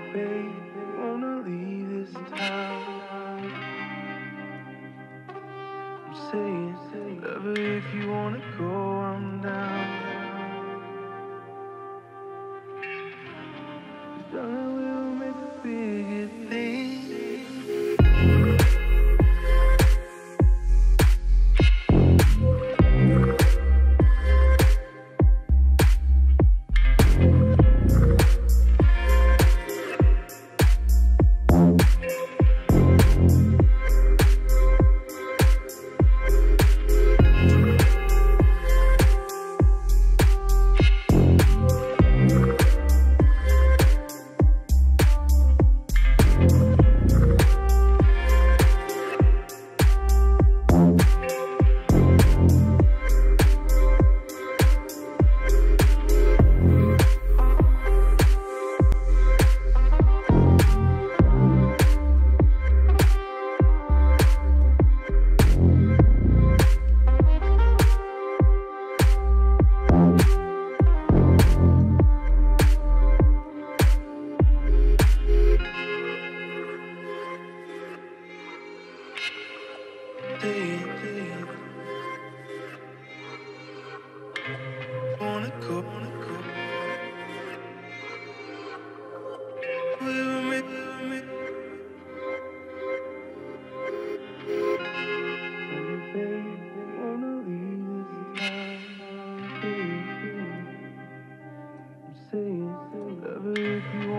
babe, wanna leave this town. I'm saying, whatever, if you wanna go, I'm down. 'Cause darling, we'll make the bigger thing. Wanna go, wanna go. With me. Babe, wanna leave this town. I'm saying, whatever, if you